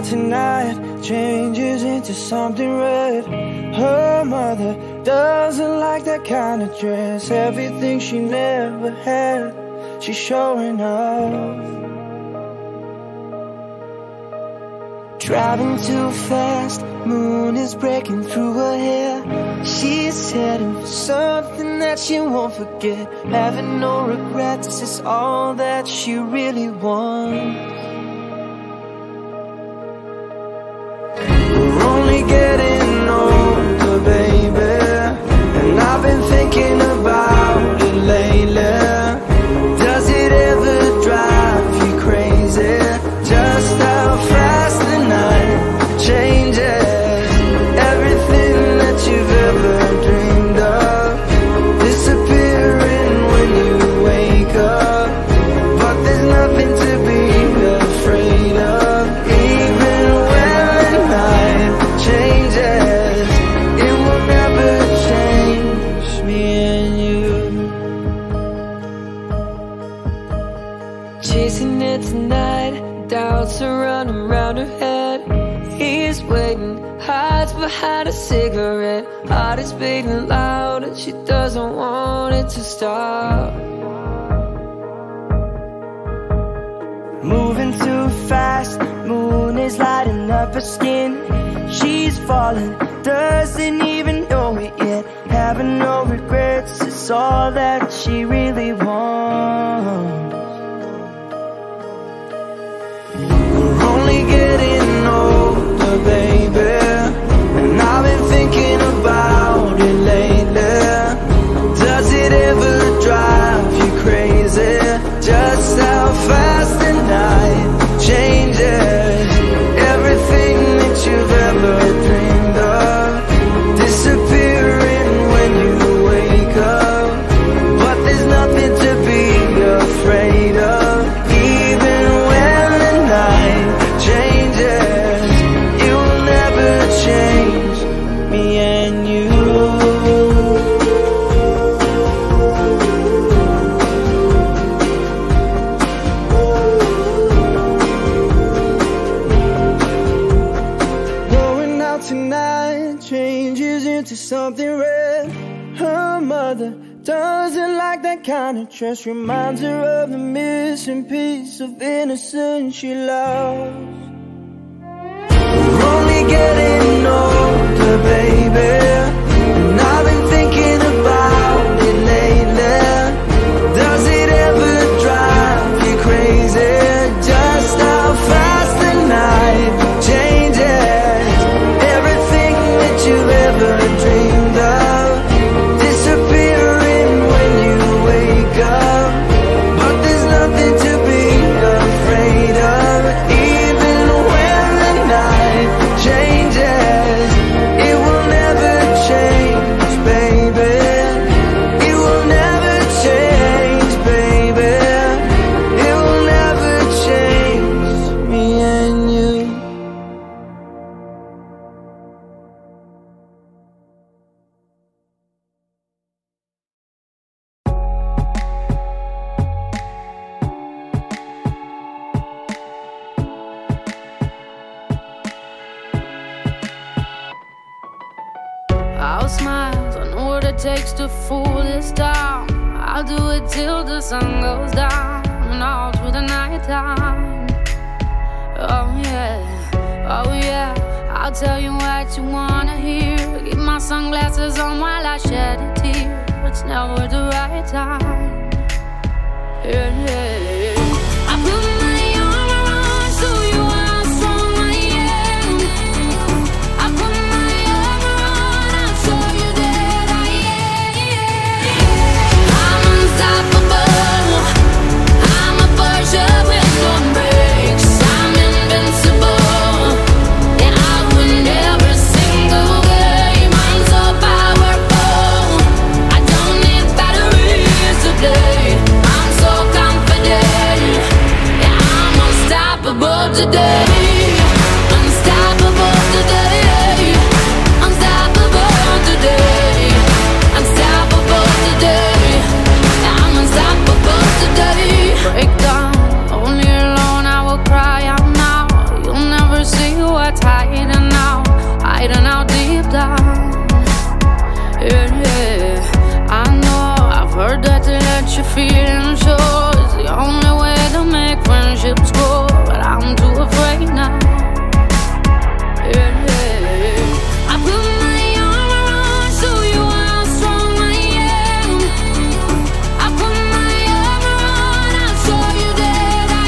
out tonight changes into something red. Her mother doesn't like that kind of dress. Everything she never had, she's showing off. Driving too fast, moon is breaking through her hair. She's heading for something that she won't forget. Having no regrets is all that she really wants. We're only getting older, baby, and I've been thinking about it lately. Does it ever drive you crazy? Just how fast the night changes. Everything that you've ever dreamed of disappearing when you wake up. But there's nothing to be afraid of. Even when the night changes, it will never change me and you. Chasing it tonight, doubts are running round her head. He's waiting, hides behind a cigarette. Heart is beating loud and she doesn't want it to stop. Moving too fast, moon is lighting up her skin. She's falling, doesn't even know it yet. Having no regrets, it's all that she really wants. We're only getting older, baby, and I've been thinking about it lately. Does it ever drive you crazy? Just how fast the night changes. Everything that you've ever dreamed of disappearing when you wake up. But there's nothing to be afraid of. Even when the night changes, it will never change me and you. Going out tonight changes into something red. Her mother doesn't like that kind of dress. Reminds her of the missing piece of innocence she lost. We're only getting older, baby, and I've been thinking about it lately. Does it ever drive you crazy? Just how fast the night changes. Everything that you've ever dreamed of disappearing when you wake up. But there's nothing to be afraid of. Even when the night changes, it will never change, baby. It will never change, baby. It will never change me and you. I'll smile, I know what it takes to fool this town. I'll do it till the sun goes down and all through the night time. Oh yeah, I'll tell you what you wanna hear. Keep my sunglasses on while I shed a tear. It's never the right time. Yeah. I put my arm around so you are strong, I am. I put my arm around, I'll show you that I am. I'm unstoppable. I'm a Porsche with no brakes. I'm invincible, and I win every single game. I'm so powerful, I don't need batteries to play. I'm so confident, yeah, I'm unstoppable today. Unstoppable today. Unstoppable today. Unstoppable today. Yeah, I'm unstoppable today. Break down, only alone I will cry out now. You'll never see what you're feeling, sure, is the only way to make friendships grow. But I'm too afraid now. Yeah. I put my arm around, show you how strong I am. I put my arm around, I'll show you that I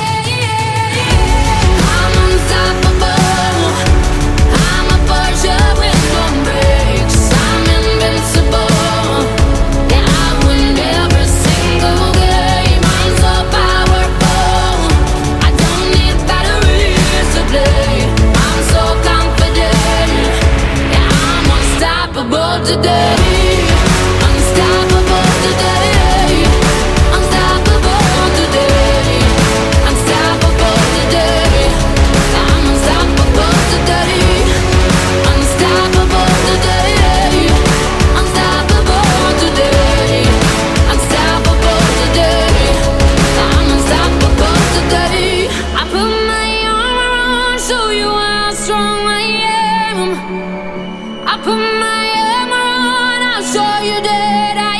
am. I'm unstoppable. I'm a Persia with no brakes. I'm invincible. Yeah, I win every single game. I'm so powerful. I don't need batteries to play. I'm so confident. Yeah, I'm unstoppable today. Unstoppable today. Unstoppable today. Unstoppable today. I'm unstoppable today. Unstoppable today. Unstoppable today. Unstoppable today. I'm unstoppable today. I put my arm around, show you how strong I am. I put my arm around, I'll show you that I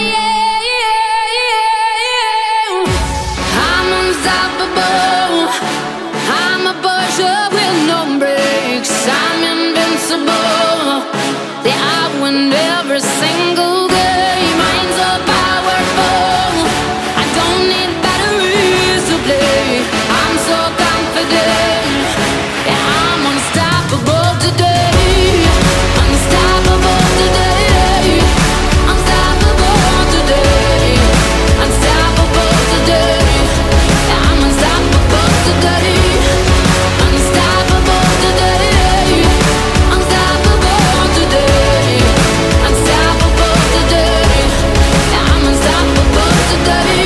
am. I'm unstoppable. I'm a Persia with no brakes. I'm invincible. Yeah, I win every single game. I'm so powerful. I don't need batteries to play. I'm so confident. Yeah, I'm unstoppable today. Unstoppable today. Unstoppable today. Unstoppable today. Yeah, I'm unstoppable today. Unstoppable today. Unstoppable today. Unstoppable today. Yeah, I'm unstoppable today.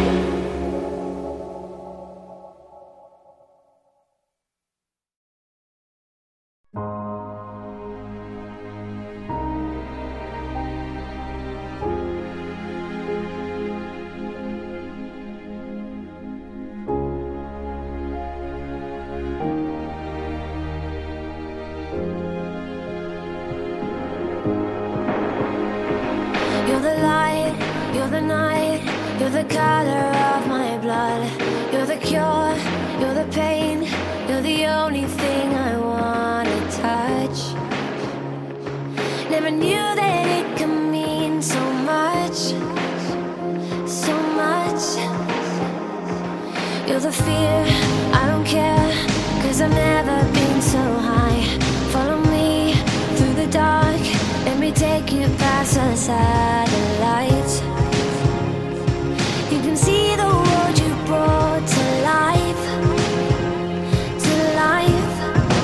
You're the light, you're the night, you're the color of my blood. You're the cure, you're the pain, you're the only thing I wanna touch. Never knew that it could mean so much, so much. You're the fear, I don't care, 'cause I've never been so high. Follow me through the dark, let me take you past the satellites. You can see the world you brought to life, to life.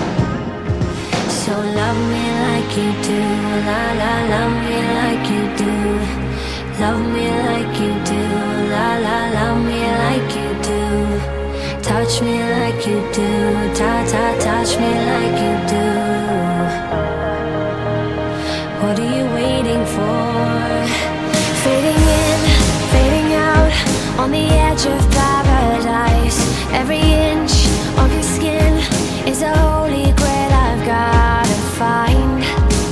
So love me like you do, la la, love me like you do. Love me like you do, la la, love me like you do. Touch me like you do, ta ta, touch me like you do. What are you waiting for? Fading in, fading out, on the edge of paradise. Every inch of your skin is a holy grail I've gotta find.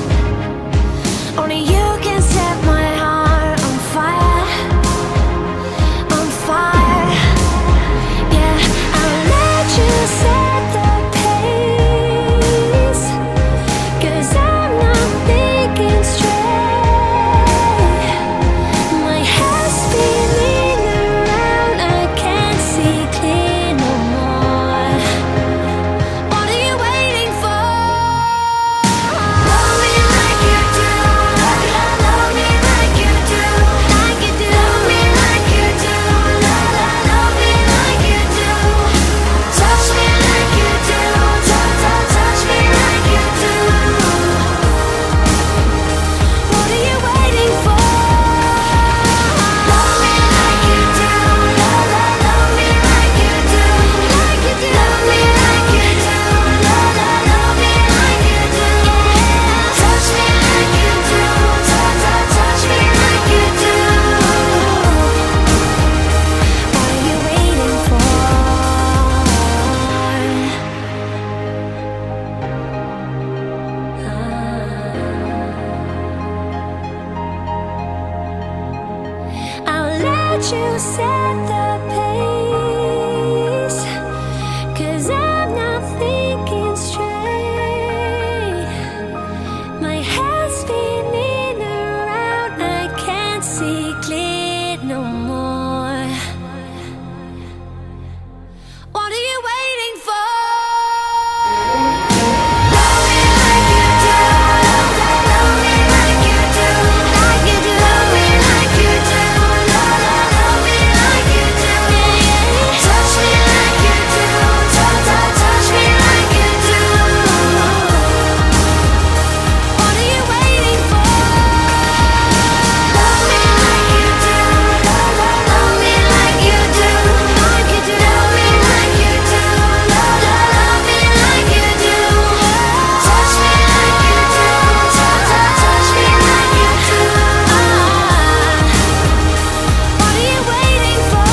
Only you can set my heart on fire, on fire. Yeah, I'll let you set the pace. you set the pace, 'cause I'm not thinking straight. My head's spinning around, I can't see clear no more. What are you waiting for? Love me like you do, love me like you do, like you do. Love me like you do, love me like you do. Touch me like you do, touch me like you do. What are you waiting for? Love me like you do, love me like you do, like you do. Love me like you do, love me like you do. Touch me like you do, touch me like you do. What are you waiting for?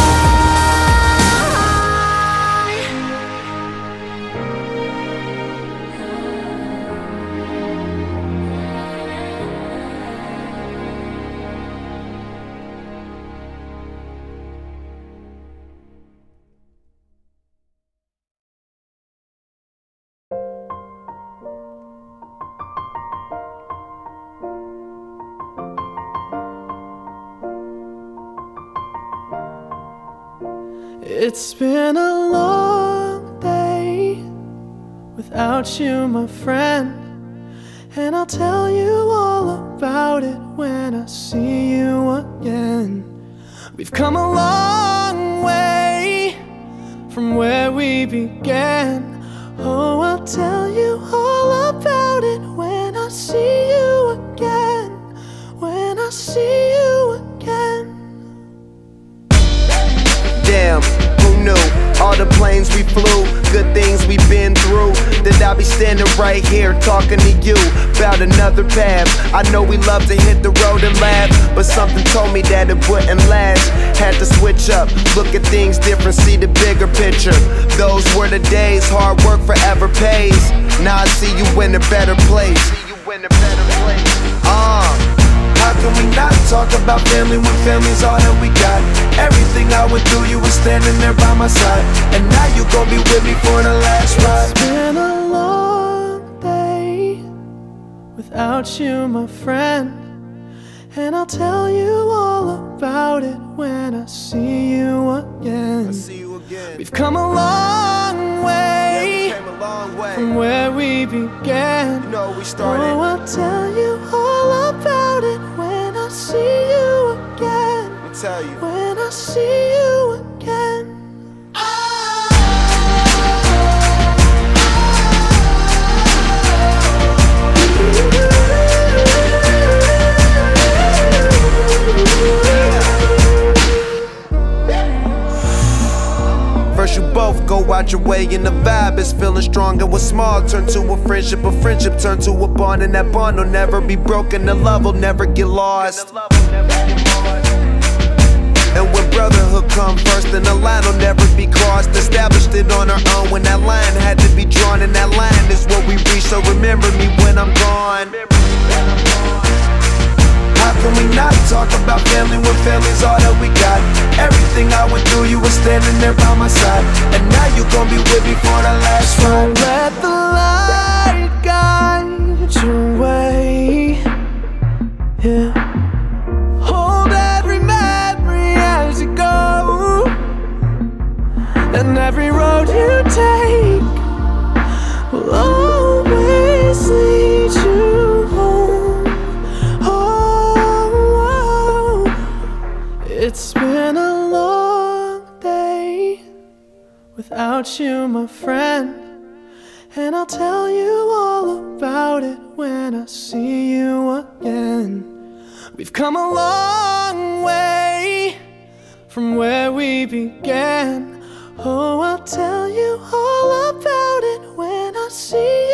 It's been a long day without you, my friend, and I'll tell you all about it when I see you again. We've come a long way from where we began. Oh, I'll tell you all about it when I see you again, when I see you again. Damn, who knew? All the planes we flew, good things we've been through, that I'll be standing right here talking to you about another path. I know we love to hit the road and laugh, but something told me that it wouldn't last. Had to switch up, look at things different, see the bigger picture. Those were the days, hard work forever pays. Now I see you in a better place. How can we not talk about family when family's all that we got? Everything I went through, you were standing there by my side, and now you gon' be with me for the last ride. It's been a long day without you, my friend, and I'll tell you all about it when I see you again. We've come a long way from where we began. You know we started. Oh, I'll tell you all about it when I see you again. Tell you. When I see you again. First you both go out your way and the vibe is feeling strong, and what's small turn to a friendship turn to a bond, and that bond will never be broken, the love will never get lost. And when brotherhood come first, then the line will never be crossed. Established it on our own when that line had to be drawn, and that line is what we reach, so remember me when I'm gone. How can we not talk about family when family's all that we got? Everything I went through, you were standing there by my side, and now you gon' be with me for the last ride. Let the light guide your way, yeah. Hold every memory as you go, and every road you take will always lead you home. Oh, it's been a long day without you, my friend, and I'll tell you all about it when I see you again. We've come a long way from where we began. Oh, I'll tell you all about it when I see you